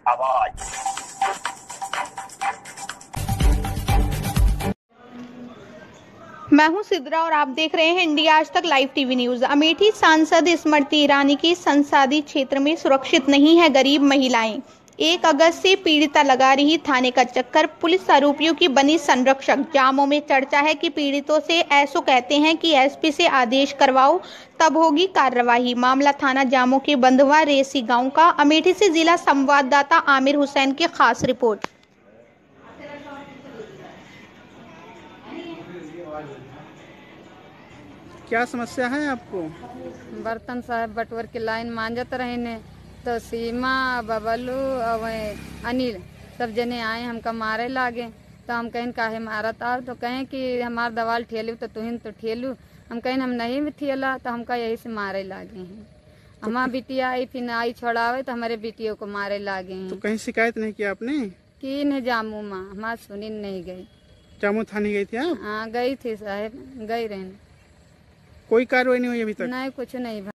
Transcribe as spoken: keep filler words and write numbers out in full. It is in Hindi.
आवाज। मैं हूं सिद्रा और आप देख रहे हैं इंडिया आज तक लाइव टीवी न्यूज। अमेठी सांसद स्मृति ईरानी की संसदीय क्षेत्र में सुरक्षित नहीं है गरीब महिलाएं। एक अगस्त से पीड़िता लगा रही थाने का चक्कर, पुलिस आरोपियों की बनी संरक्षक। जामों में चर्चा है कि पीड़ितों से ऐसो कहते हैं कि एसपी से आदेश करवाओ तब होगी कार्रवाई। मामला थाना जामों के बंधवा रेसी गांव का। अमेठी से जिला संवाददाता आमिर हुसैन की खास रिपोर्ट। क्या समस्या है आपको? बर्तन साहब बटवर की लाइन मांजत रहे ने तो सीमा बबलू और अनिल सब जने आए, हमका मारे लागे। तो हम कहें काहे मारत आओ, तो कहें कि हमार दवाल ठेलू, तो तुहिन तो ठेलू। हम कहें हम नहीं भी ठेला, तो हमका यही से मारे लागे हैं। तो हमार बिटिया आई, फिर आई छोड़ावे तो हमारे बिटियों को मारे लागे हैं। तो कहीं शिकायत नहीं किया आपने? की ने जामू माँ हमार सुनी नहीं गई। जामू थाने गई थी आप? हाँ गई थी साहब, गई रहने। कोई कार्रवाई नहीं हुई अभी तक? नहीं, कुछ नहीं।